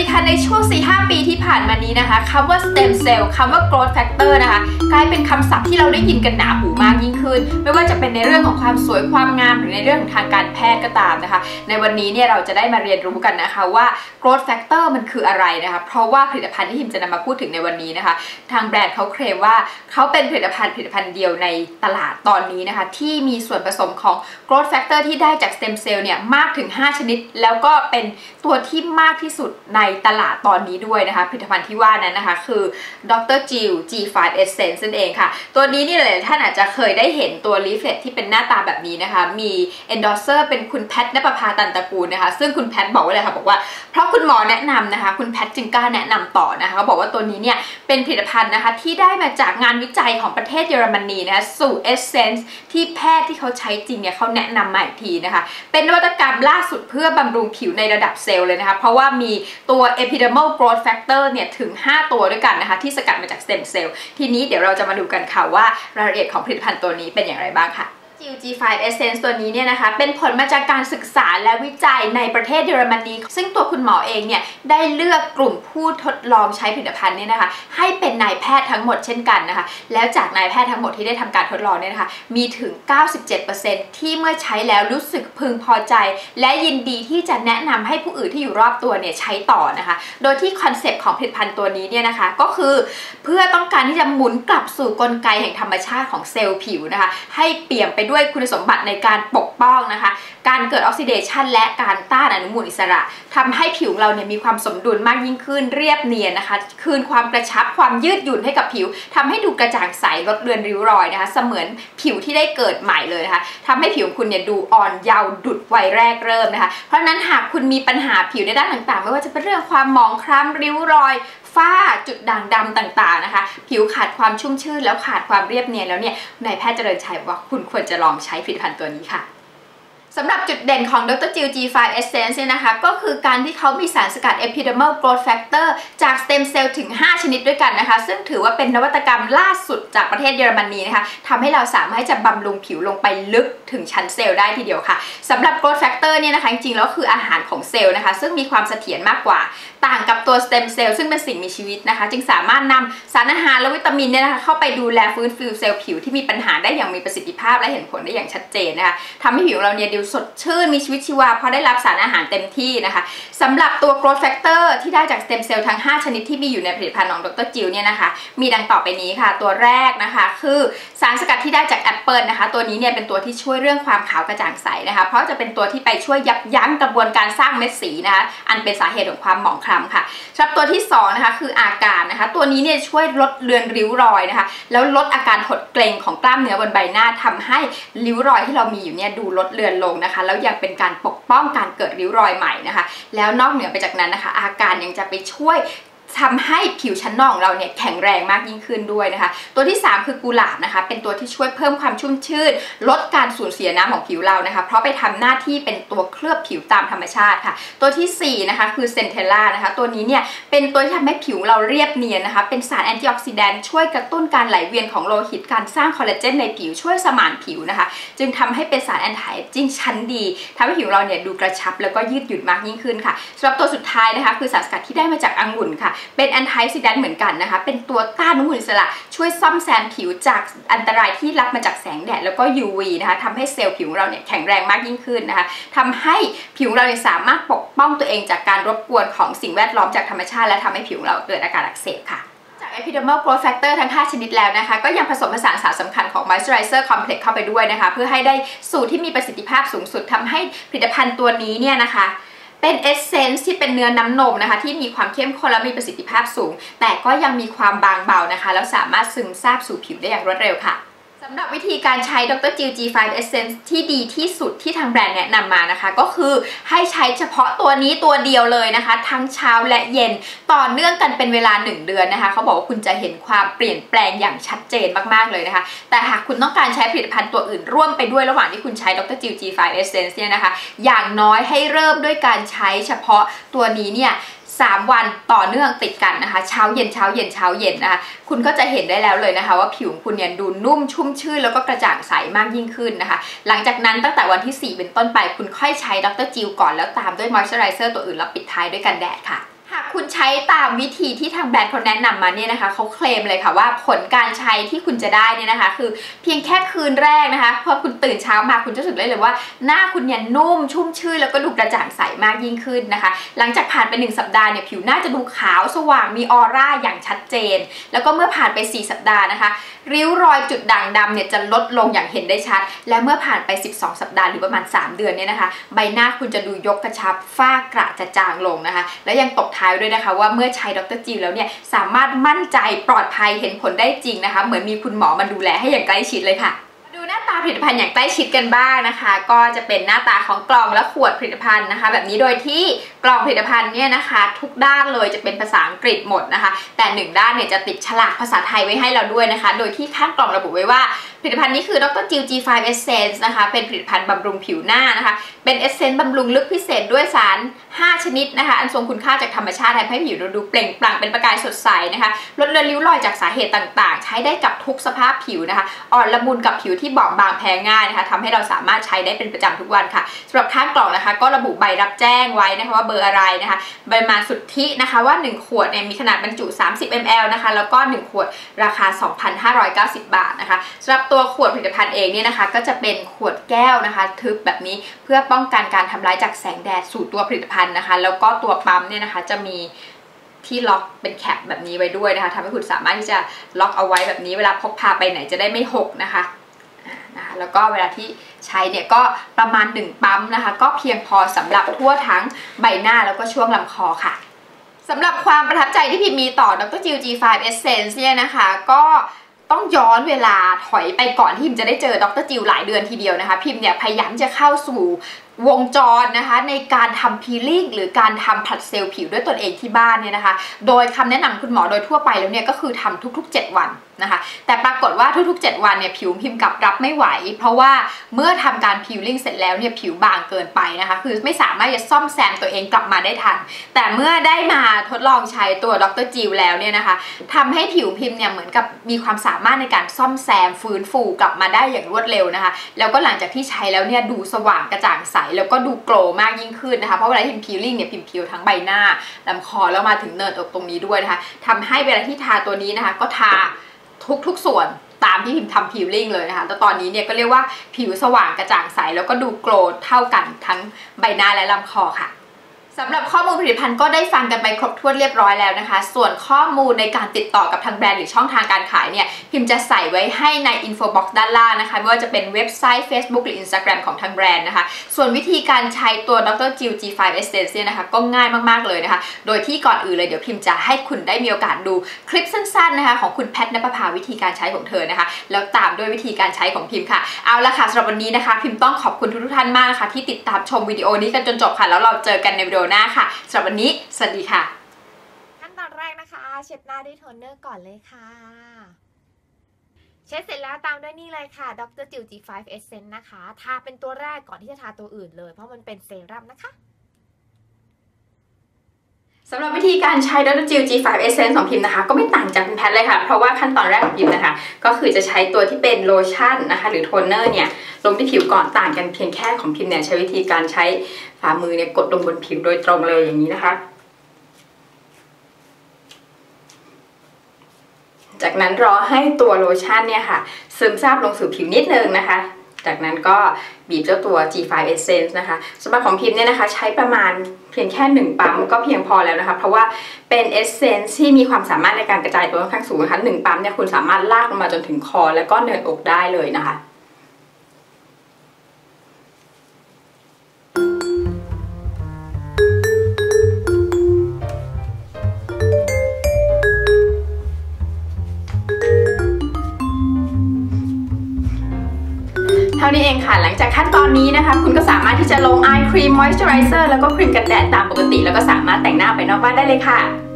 ค่ะในช่วง 4-5 ปีที่ผ่านมานี้นะคะคำว่า stem cell คำว่า growth factor นะคะกลายเป็นคำศัพท์ที่เราได้ยินกันหนาหูมากยิ่งขึ้นไม่ว่าจะเป็นในเรื่องของความสวยความงามหรือในเรื่องของทางการแพทย์ก็ตามนะคะในวันนี้เนี่ยเราจะได้มาเรียนรู้กันนะคะว่า growth factor มันคืออะไรนะคะเพราะว่าผลิตภัณฑ์ที่หิมจะนำมาพูดถึงในวันนี้นะคะทางแบรนด์เขาเคลมว่าเขาเป็นผลิตภัณฑ์เดียวในตลาดตอนนี้นะคะที่มีส่วนผสมของ growth factor ที่ได้จาก stem cell เนี่ยมากถึง5ชนิดแล้วก็เป็นตัวที่มากที่สุดในตลาดตอนนี้ด้วยนะคะผลิตภัณฑ์ที่ว่านั้นนะคะคือ Dr. Jill G5 Essence นั่นเองค่ะตัวนี้นี่หลายท่านอาจจะเคยได้เห็นตัวลีฟเล็ตที่เป็นหน้าตาแบบนี้นะคะมี endorser เป็นคุณแพทณปภาตันตระกูลนะคะซึ่งคุณแพทบอกไว้เลยค่ะบอกว่าเพราะคุณหมอแนะนำนะคะคุณแพทจึงกล้าแนะนำต่อนะคะเขาบอกว่าตัวนี้เนี่ยเป็นผลิตภัณฑ์นะคะที่ได้มาจากงานวิจัยของประเทศเยอรมนีนะคะสู่ Essence ที่แพทย์ที่เขาใช้จริงเนี่ยเขาแนะนำมาอีกทีนะคะเป็นนวัตกรรมล่าสุดเพื่อบำรุงผิวในระดับเซลล์เลยนะคะเพราะว่ามีตัว Epidermal Growth Factor เนี่ยถึง5ตัวด้วยกันนะคะที่สกัดมาจาก Stem Cell ทีนี้เดี๋ยวเราจะมาดูกันค่ะว่ารายละเอียดของผลิตภัณฑ์ตัวนี้เป็นอย่างไรบ้างค่ะJill G5 Essence ตัวนี้เนี่ยนะคะเป็นผลมาจากการศึกษาและวิจัยในประเทศเยอรมนีซึ่งตัวคุณหมอเองเนี่ยได้เลือกกลุ่มผู้ทดลองใช้ผลิตภัณฑ์เนี่ยนะคะให้เป็นนายแพทย์ทั้งหมดเช่นกันนะคะแล้วจากนายแพทย์ทั้งหมดที่ได้ทำการทดลองเนี่ยนะคะมีถึง 97% ที่เมื่อใช้แล้วรู้สึกพึงพอใจและยินดีที่จะแนะนำให้ผู้อื่นที่อยู่รอบตัวเนี่ยใช้ต่อนะคะโดยที่คอนเซปต์ของผลิตภัณฑ์ตัวนี้เนี่ยนะคะก็คือเพื่อต้องการที่จะหมุนกลับสู่กลไกแห่งธรรมชาติของเซลล์ผิวนะคะให้เปลี่ยนไปด้วยคุณสมบัติในการปกป้องนะคะการเกิดออกซิเดชันและการต้านอนุมูลอิสระทำให้ผิวเราเนี่ยมีความสมดุลมากยิ่งขึ้นเรียบเนียนนะคะคืนความกระชับความยืดหยุ่นให้กับผิวทำให้ดูกระจ่างใสลดเลือนริ้วรอยนะคะเสมือนผิวที่ได้เกิดใหม่เลยนะคะทำให้ผิวคุณเนี่ยดูอ่อนเยาว์ดุจวัยแรกเริ่มนะคะเพราะฉะนั้นหากคุณมีปัญหาผิวในด้านต่างๆไม่ว่าจะเป็นเรื่องความหมองคล้ำริ้วรอยฝ้าจุดด่างดำต่างๆนะคะผิวขาดความชุ่มชื่นแล้วขาดความเรียบเนียนแล้วเนี่ยนายแพทย์เจริญชัยบอกว่าคุณควรจะลองใช้ผลิตภัณฑ์ตัวนี้ค่ะสำหรับจุดเด่นของ Dr. Jill G5 Essence เนี่ยนะคะก็คือการที่เขามีสารสกัด Epidermal Growth Factor จาก Stem Cell ถึง 5 ชนิดด้วยกันนะคะซึ่งถือว่าเป็นนวัตกรรมล่าสุดจากประเทศเยอรมนีนะคะทำให้เราสามารถจะบำรุงผิวลงไปลึกถึงชั้นเซลล์ได้ทีเดียวค่ะสำหรับ Growth Factor เนี่ยนะคะจริงๆแล้วคืออาหารของเซลล์นะคะซึ่งมีความเสถียรมากกว่าต่างกับตัว Stem Cell ซึ่งเป็นสิ่งมีชีวิตนะคะจึงสามารถนำสารอาหารและวิตามินเนี่ยนะคะเข้าไปดูแลฟื้นฟูเซลล์ผิวที่มีปัญหาได้อย่างมีประสิทธิภาพและเห็นผลได้อย่างชัดเจนนะคะทำให้ผิวเราเนี่ยดูสดชื่นมีชีวิตชีวาเพราะได้รับสารอาหารเต็มที่นะคะสำหรับตัว growth factor ที่ได้จาก stem cell ทั้ง 5 ชนิดที่มีอยู่ในผลิตภัณฑ์ของ Dr. Jill เนี่ยนะคะมีดังต่อไปนี้ค่ะตัวแรกนะคะคือสารสกัดที่ได้จากแอปเปิลนะคะตัวนี้เนี่ยเป็นตัวที่ช่วยเรื่องความขาวกระจ่างใสนะคะเพราะจะเป็นตัวที่ไปช่วยยับยั้งกระบวนการสร้างเม็ดสีนะคะอันเป็นสาเหตุของความหมองคล้ำค่ะสำหรับตัวที่2นะคะคืออาการนะคะตัวนี้เนี่ยช่วยลดเลือนริ้วรอยนะคะแล้วลดอาการหดเกร็งของกล้ามเนื้อบนใบหน้าทำให้ริ้วรอยที่เรามีอยู่เนี่ยดูลดเลือนลงนะคะแล้วยังเป็นการปกป้องการเกิดริ้วรอยใหม่นะคะแล้วนอกเหนือไปจากนั้นนะคะอาการยังจะไปช่วยทำให้ผิวชั้นนอกของเราเนี่ยแข็งแรงมากยิ่งขึ้นด้วยนะคะตัวที่3คือกุหลาบนะคะเป็นตัวที่ช่วยเพิ่มความชุ่มชื่นลดการสูญเสียน้ำของผิวเรานะคะเพราะไปทำหน้าที่เป็นตัวเคลือบผิวตามธรรมชาติค่ะตัวที่4นะคะคือเซนเทลล่านะคะตัวนี้เนี่ยเป็นตัวที่ทำให้ผิวเราเรียบเนียนนะคะเป็นสารแอนตี้ออกซิแดนต์ช่วยกระตุ้นการไหลเวียนของโลหิตการสร้างคอลลาเจนในผิวช่วยสมานผิวนะคะจึงทำให้เป็นสารแอนตี้เอจจิ้งชั้นดีทำให้ผิวเราเนี่ยดูกระชับแล้วก็ยืดหยุ่นมากยิ่งขึ้นค่ะสำหรับตัวสุดท้ายนะคะคือสารสกัดที่ได้มาจากองุ่นค่ะเป็นแอนตี้ออกซิแดนต์เหมือนกันนะคะเป็นตัวต้านอนุมูลอิสระช่วยซ่อมแซมผิวจากอันตรายที่รับมาจากแสงแดดแล้วก็ UV นะคะทำให้เซลล์ผิวเราเนี่ยแข็งแรงมากยิ่งขึ้นนะคะทำให้ผิวเราเนี่ยสามารถปกป้องตัวเองจากการรบกวนของสิ่งแวดล้อมจากธรรมชาติและทำให้ผิวเราเกิดอาการอักเสบค่ะจาก Epidermal Growth Factor ทั้ง 5 ชนิดแล้วนะคะก็ยังผสมผสานสารสำคัญของ Moisturizer Complex เข้าไปด้วยนะคะเพื่อให้ได้สูตรที่มีประสิทธิภาพสูงสุดทำให้ผลิตภัณฑ์ตัวนี้เนี่ยนะคะเป็นเอสเซนส์ที่เป็นเนื้อน้ำนมนะคะที่มีความเข้มข้นและมีประสิทธิภาพสูงแต่ก็ยังมีความบางเบานะคะแล้วสามารถซึมซาบสู่ผิวได้อย่างรวดเร็วค่ะสำหรับวิธีการใช้ Dr. Jill G5 Essence ที่ดีที่สุดที่ทางแบรนด์แนะนำมานะคะก็คือให้ใช้เฉพาะตัวนี้ตัวเดียวเลยนะคะทั้งเช้าและเย็นต่อเนื่องกันเป็นเวลา1 เดือนนะคะเขาบอกว่าคุณจะเห็นความเปลี่ยนแปลงอย่างชัดเจนมากๆเลยนะคะแต่หากคุณต้องการใช้ผลิตภัณฑ์ตัวอื่นร่วมไปด้วยระหว่างที่คุณใช้ Dr. Jill G5 Essence เนี่ยนะคะอย่างน้อยให้เริ่มด้วยการใช้เฉพาะตัวนี้เนี่ย3 วันต่อเนื่องติดกันนะคะเช้าเย็นเช้าเย็นเช้าเย็นนะคะคุณก็จะเห็นได้แล้วเลยนะคะว่าผิวคุณเนี่ยดูนุ่มชุ่มชื่นแล้วก็กระจ่างใสมากยิ่งขึ้นนะคะหลังจากนั้นตั้งแต่วันที่4เป็นต้นไปคุณค่อยใช้ Dr. Jill ก่อนแล้วตามด้วย Moisturizer ตัวอื่นแล้วปิดท้ายด้วยกันแดดค่ะหากคุณใช้ตามวิธีที่ทางแบรนด์เขาแนะนำมาเนี่ยนะคะเขาเคลมเลยค่ะว่าผลการใช้ที่คุณจะได้เนี่ยนะคะคือเพียงแค่คืนแรกนะคะพอคุณตื่นเช้ามาคุณจะรู้สึกได้เลยว่าหน้าคุณเนี่ยนุ่มชุ่มชื่นแล้วก็ดูกระจ่างใสมากยิ่งขึ้นนะคะหลังจากผ่านไป1 สัปดาห์เนี่ยผิวหน้าจะดูขาวสว่างมีออร่าอย่างชัดเจนแล้วก็เมื่อผ่านไป4 สัปดาห์นะคะริ้วรอยจุดด่างดำเนี่ยจะลดลงอย่างเห็นได้ชัดและเมื่อผ่านไป12 สัปดาห์หรือประมาณ3 เดือนเนี่ยนะคะใบหน้าคุณจะดูยกกระชับฝ้ากระจะจางลงนะคะและยังตบท้ายด้วยนะคะว่าเมื่อใช้ดร.จิลแล้วเนี่ยสามารถมั่นใจปลอดภัยเห็นผลได้จริงนะคะเหมือนมีคุณหมอมาดูแลให้อย่างใกล้ชิดเลยค่ะดูหน้าตาผลิตภัณฑ์อย่างใกล้ชิดกันบ้างนะคะก็จะเป็นหน้าตาของกล่องและขวดผลิตภัณฑ์นะคะแบบนี้โดยที่กล่องผลิตภัณฑ์เนี่ยนะคะทุกด้านเลยจะเป็นภาษาอังกฤษหมดนะคะแต่1 ด้านเนี่ยจะติดฉลากภาษาไทยไว้ให้เราด้วยนะคะโดยที่ข้างกล่องระบุไว้ว่าผลิตภัณฑ์นี้คือดร. จิล G5 Essence นะคะเป็นผลิตภัณฑ์บำรุงผิวหน้านะคะเป็นเอสเซนต์บำรุงลึกพิเศษด้วยสาร5 ชนิดนะคะอันทรงคุณค่าจากธรรมชาติทำให้ผิวดูเปล่งปลั่งเป็นประกายสดใสนะคะลดเลือนริ้วรอยจากสาเหตุต่างๆใช้ได้กับทุกสภาพผิวนะคะอ่อนละมุนกับผิวที่บอบบางแพ้ง่ายนะคะทำให้เราสามารถใช้ได้เป็นประจำทุกวันค่ะสำหรับข้างกล่องนะคะก็ระบุใบรับแจ้งไว้นะคะว่าเบอร์อะไรนะคะปริมาณสุทธินะคะว่า1 ขวดเนี่ยมีขนาดบรรจุ30 ml นะคะแล้วก็1 ขวดราคา 2,590 บาทนะคะสำหรับตัวขวดผลิตภัณฑ์เองเนี่ยนะคะก็จะเป็นขวดแก้วนะคะทึบแบบนี้เพื่อป้องกันการทำร้ายจากแสงแดดสู่ตัวผลิตภัณฑ์นะคะแล้วก็ตัวปั๊มเนี่ยนะคะจะมีที่ล็อกเป็นแคปแบบนี้ไว้ด้วยนะคะทำให้คุณสามารถที่จะล็อกเอาไว้แบบนี้เวลาพกพาไปไหนจะได้ไม่หกนะคะแล้วก็เวลาที่ใช้เนี่ยก็ประมาณ1 ปั๊มนะคะก็เพียงพอสำหรับทั่วทั้งใบหน้าแล้วก็ช่วงลำคอค่ะสำหรับความประทับใจที่พิมมีต่อดร. จิล G5 Essence เนี่ยนะคะก็ต้องย้อนเวลาถอยไปก่อนที่พิมจะได้เจอดร. จิลหลายเดือนทีเดียวนะคะพิมเนี่ยพยายามจะเข้าสู่วงจรนะคะในการทำพีลิ่งหรือการทำผัดเซลล์ผิวด้วยตนเองที่บ้านเนี่ยนะคะโดยคำแนะนำคุณหมอโดยทั่วไปแล้วเนี่ยก็คือทำทุกๆ7 วันนะคะแต่ปรากฏว่าทุกๆ7 วันเนี่ยผิวพิมพ์กลับรับไม่ไหวเพราะว่าเมื่อทำการพีลิ่งเสร็จแล้วเนี่ยผิวบางเกินไปนะคะคือไม่สามารถจะซ่อมแซมตัวเองกลับมาได้ทันแต่เมื่อได้มาทดลองใช้ตัวดร. จิลแล้วเนี่ยนะคะทำให้ผิวพิมพ์เนี่ยเหมือนกับมีความสามารถในการซ่อมแซมฟื้นฟูกลับมาได้อย่างรวดเร็วนะคะแล้วก็หลังจากที่ใช้แล้วเนี่ยดูสว่างกระจ่างใสแล้วก็ดูโกลว์มากยิ่งขึ้นนะคะเพราะเวลาพิมพ์พีลิ่งเนี่ยพิมพ์ผิวทั้งใบหน้าลำคอแล้วมาถึงเนินอกตรงนี้ด้วยนะคะทำให้เวลาที่ทาตัวนี้นะคะก็ทาทุกส่วนตามที่พิมพ์ทำพีลิ่งเลยนะคะแต่ตอนนี้เนี่ยก็เรียกว่าผิวสว่างกระจ่างใสแล้วก็ดูโกลว์เท่ากันทั้งใบหน้าและลำคอค่ะสำหรับข้อมูลผลิตภัณฑ์ก็ได้ฟังกันไปครบถ้วนเรียบร้อยแล้วนะคะส่วนข้อมูลในการติดต่อกับทางแบรนด์หรือช่องทางการขายเนี่ยพิมพ์จะใส่ไว้ให้ในอินโฟบ็อกซ์ด้านล่างนะคะไม่ว่าจะเป็นเว็บไซต์ Facebook หรือ Instagram ของทางแบรนด์นะคะส่วนวิธีการใช้ตัวดร. จิล G5 Essence เนี่ยนะคะก็ง่ายมากๆเลยนะคะโดยที่ก่อนอื่นเลยเดี๋ยวพิมพ์จะให้คุณได้มีโอกาสดูคลิปสั้นๆนะคะของคุณแพทณปภาวิธีการใช้ของเธอนะคะแล้วตามด้วยวิธีการใช้ของพิมพ์ค่ะเอาละค่ะสำหรับวันนี้นะคะพิมพ์ต้องขอบคุณทุกท่านมากนะคะที่ติดตามชมวิดีโอนี้กันจนจบค่ะแล้วเราเจอกันในวิดีโอหน้าค่ะสำหรับวันนี้สวัสดีค่ะขั้นตอนแรกนะคะเช็ดหน้าด้วยโทนเนอร์ก่อนเลยค่ะเช็ดเสร็จแล้วตามด้วยนี่เลยค่ะดร. จิล G5 Essence นะคะทาเป็นตัวแรกก่อนที่จะทาตัวอื่นเลยเพราะมันเป็นเซรั่มนะคะสำหรับวิธีการใช้ดร. จิล G5 Essence ของพิมนะคะก็ไม่ต่างจากคุณแพทเลยค่ะเพราะว่าขั้นตอนแรกของพิมนะคะก็คือจะใช้ตัวที่เป็นโลชั่นนะคะหรือโทนเนอร์เนี่ยลงที่ผิวก่อนต่างกันเพียงแค่ของพิมเนี่ยใช้วิธีการใช้ฝ่ามือเนี่ยกดลงบนผิวโดยตรงเลยอย่างนี้นะคะจากนั้นรอให้ตัวโลชั่นเนี่ยค่ะซึมซาบลงสู่ผิวนิดนึงนะคะจากนั้นก็บีบเจ้าตัว G5 Essence นะคะสำหรับของพิมเนี่ยนะคะใช้ประมาณเพียงแค่1 ปั๊มก็เพียงพอแล้วนะคะเพราะว่าเป็น Essence ที่มีความสามารถในการกระจายตัวค่อนข้างสูงนะคะ1 ปั๊มเนี่ยคุณสามารถลากลงมาจนถึงคอแล้วก็เนินอกได้เลยนะคะเท่านี้เองค่ะหลังจากขั้นตอนนี้นะคะคุณก็สามารถที่จะลง Eye Cream Moisturizer แล้วก็ครีมกันแดดตามปกติแล้วก็สามารถแต่งหน้าไปนอกบ้านได้เลยค่ะ